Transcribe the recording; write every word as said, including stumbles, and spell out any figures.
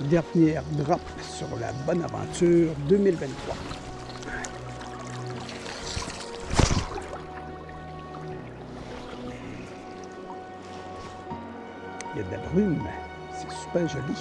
dernière drop sur la Bonne Aventure deux mille vingt-trois. Il y a de la brume, c'est super joli.